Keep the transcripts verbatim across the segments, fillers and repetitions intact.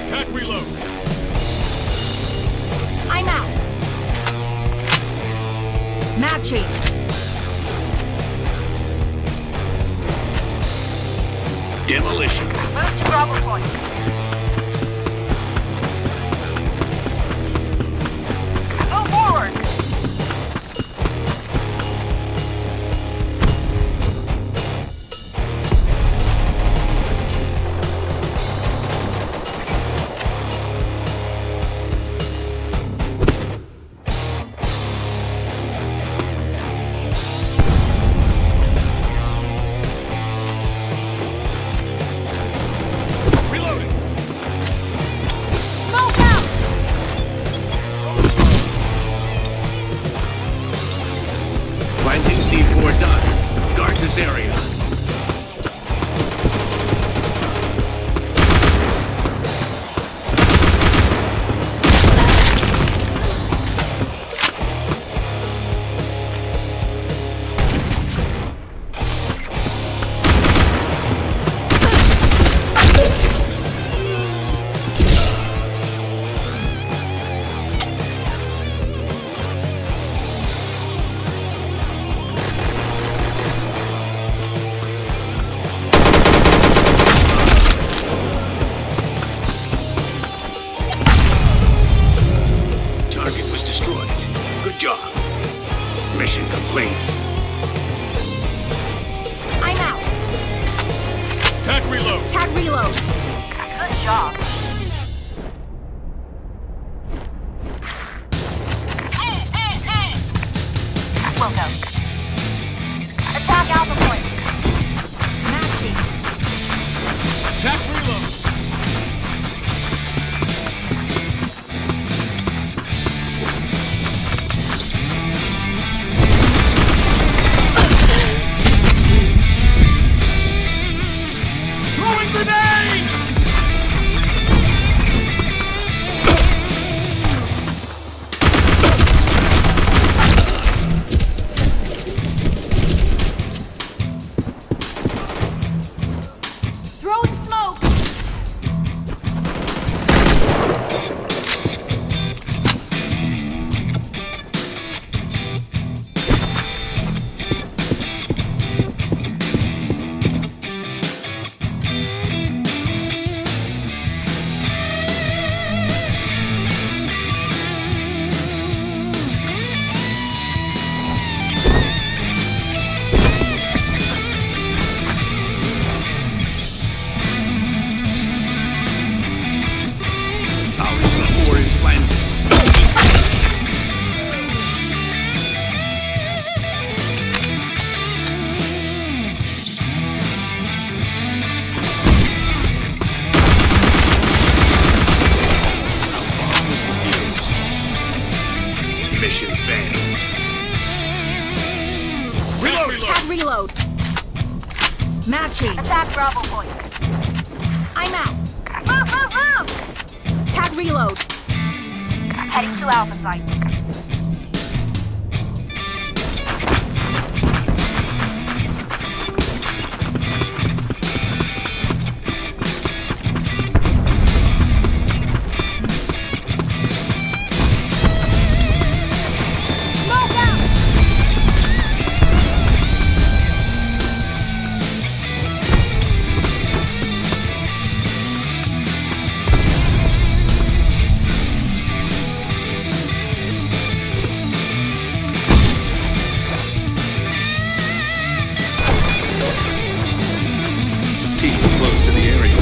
Attack reload. I'm out. Map change. Demolition. Move to Bravo Point. Move forward. Planting C four done. Guard this area. Mission complete. I'm out. Attack reload. Attack reload. Good job. Well done. Attack Alpha Point. Matching. Attack reload. Mission failed. Reload. Attack reload. Matching. Attack Bravo Point. I'm out. Move, move, move. Attack reload. Heading to Alpha Site. Team close to the area.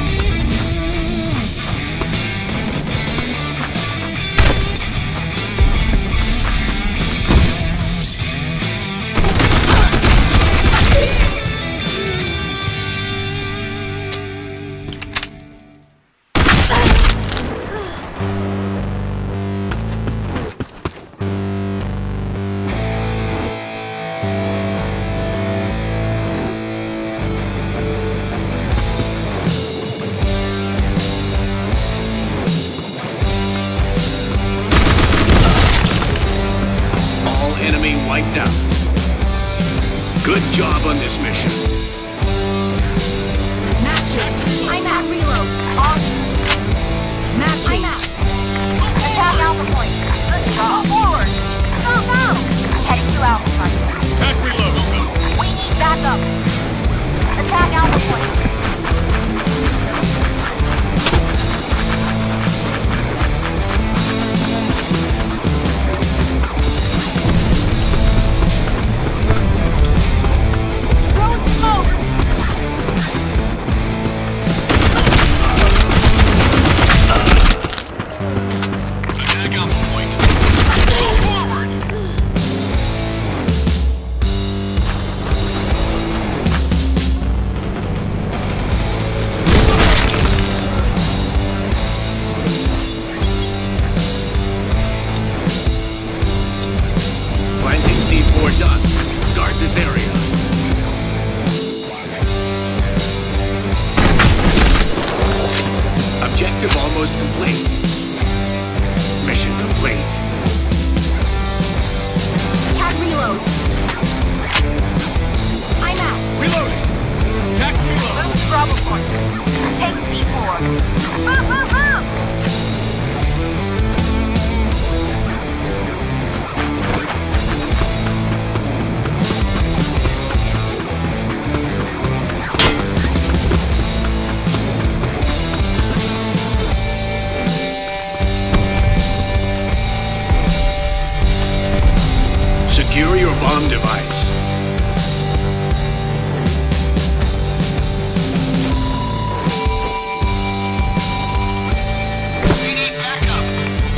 Enemy wiped out. Good job on this mission. Matching. I'm at reload. Awesome. Move, move, move! Secure your bomb device. We need backup.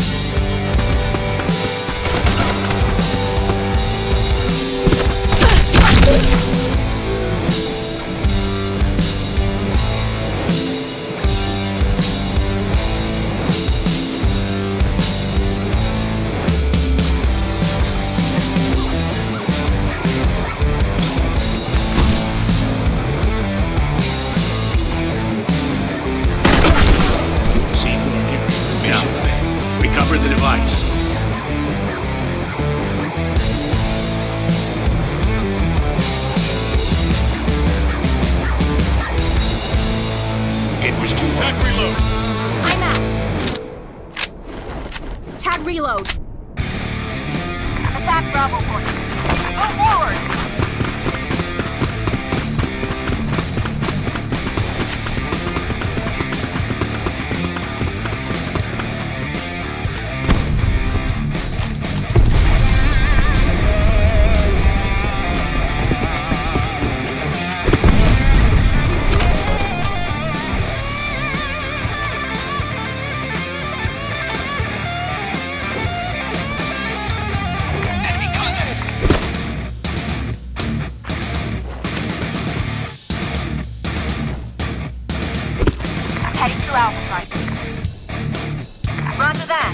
Recover the device. It was too Attack reload. I'm out. Tag reload. Attack Bravo point. Go forward. Heading to Alpha Site. Roger that.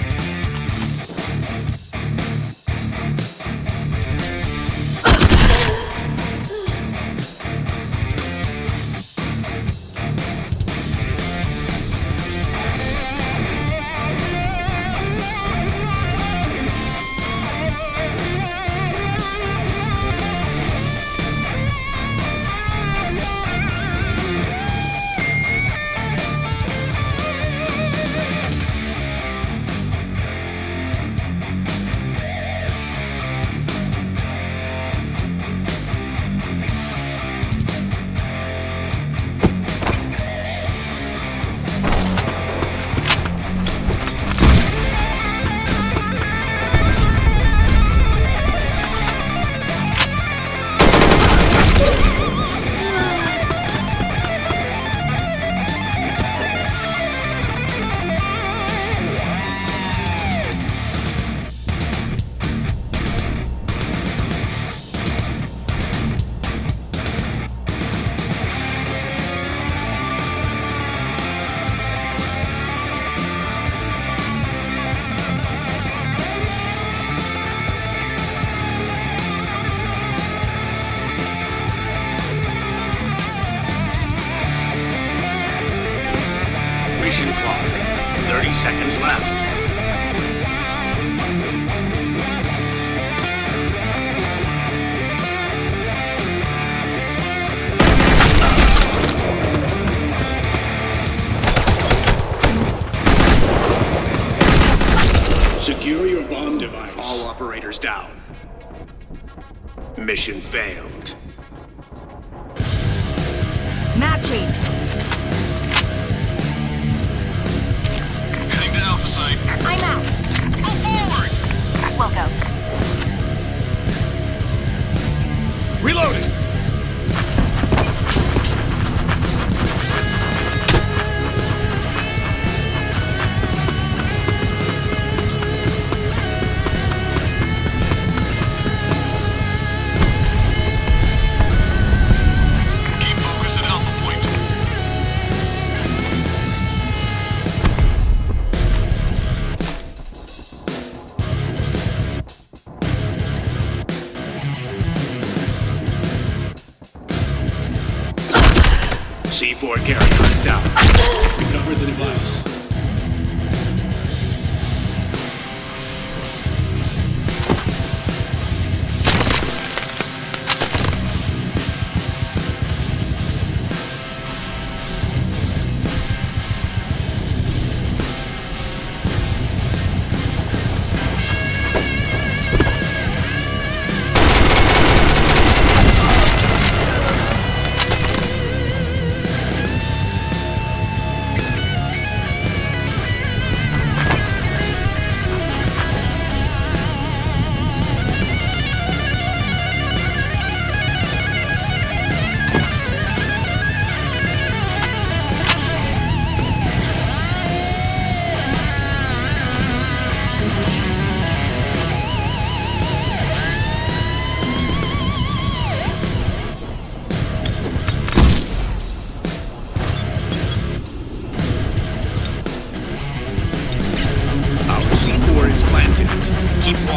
Mission clock. thirty seconds left. Secure your bomb device. All operators down. Mission failed. Matching. Heading to Alpha Site. I'm out. Move forward. We'll go. Reloading. Keep focus at Alpha Point.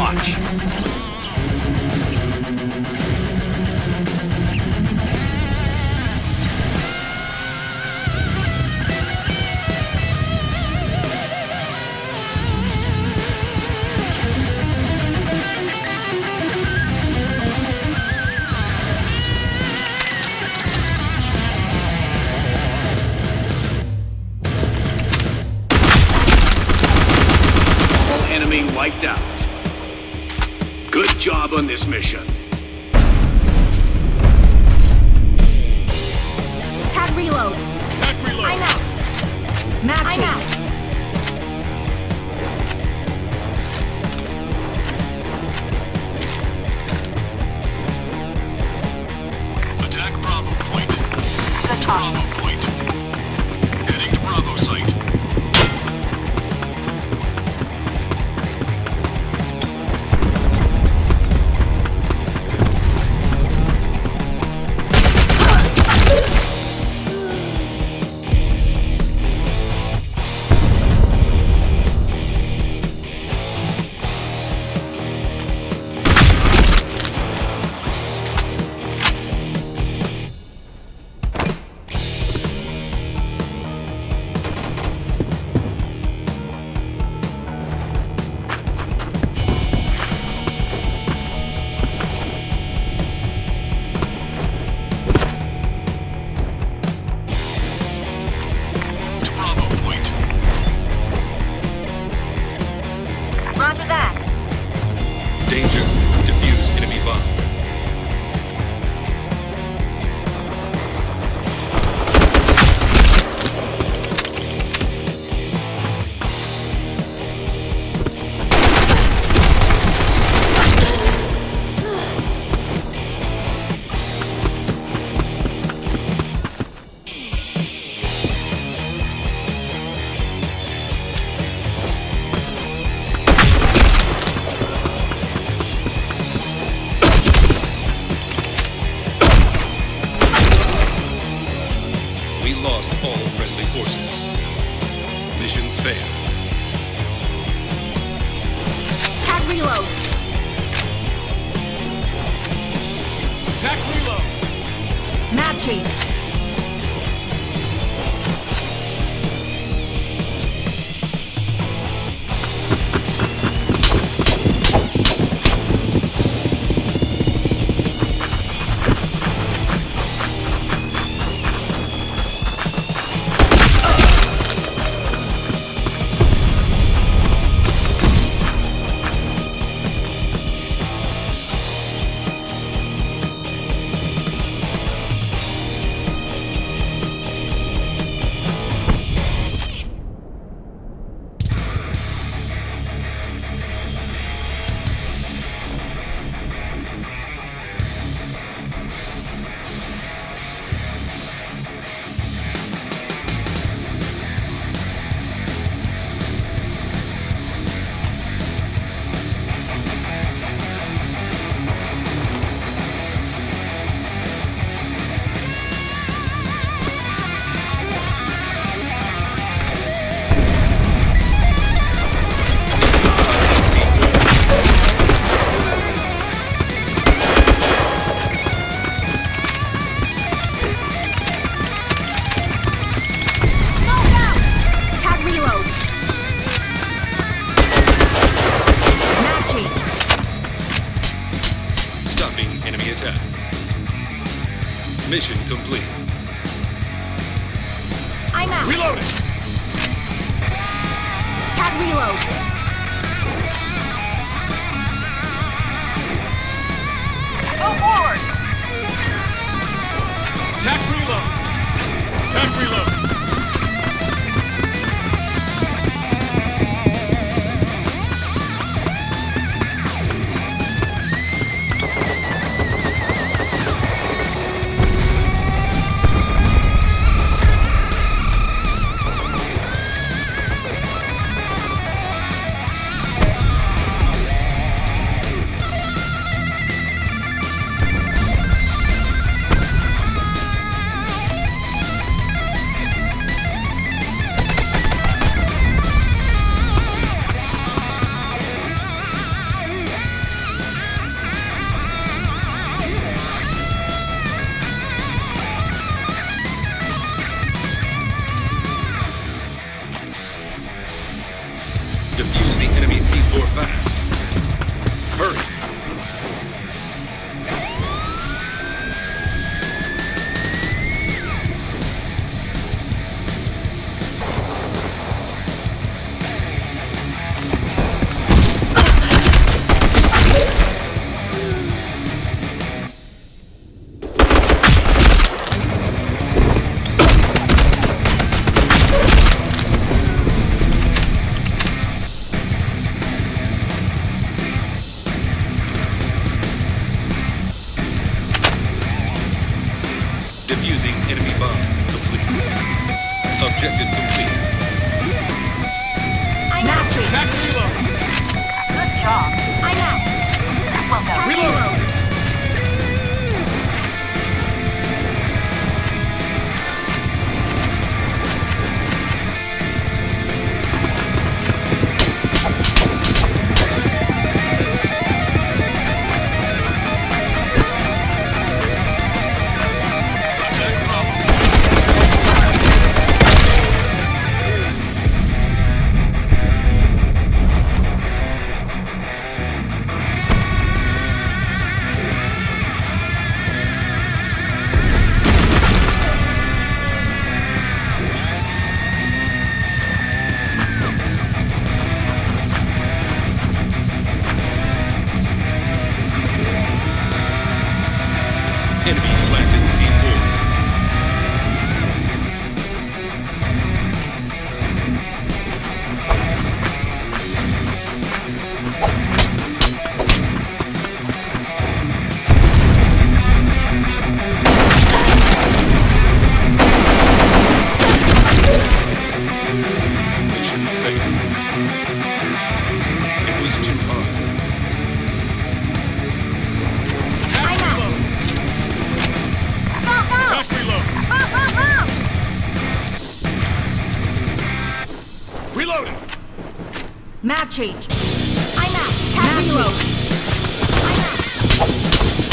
Watch. Enemy wiped out. Good job on this mission. Tag reload. Tag reload. I'm out. Matching. I'm out. Attack Bravo point. Good talk. Bravo point. Heading to Bravo site. Roger that. Danger. Defuse enemy bomb. We lost all friendly forces. Mission failed. Tag reload. Attack reload. Matching. Enemy attack. Mission complete. I'm out. Reloading. Tag reload. Go forward. Attack reload. Attack reload. enemy C four fast. Hurry. Defusing enemy bomb complete. Objective complete. I'm out. Attack reload. Good job. I'm out. Well done. Reload. Attack Bravo. Enemy planted C four. Mission failed. It was too hard. Attack I'm out. reload. Go, go. Attack reload. Move, move, move. Reloading. Map change. I'm out. Tag reload. I'm out.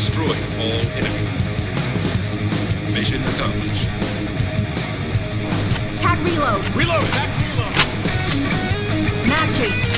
Destroy all enemy. Mission accomplished. Tag reload. Reload! Attack reload! Matching.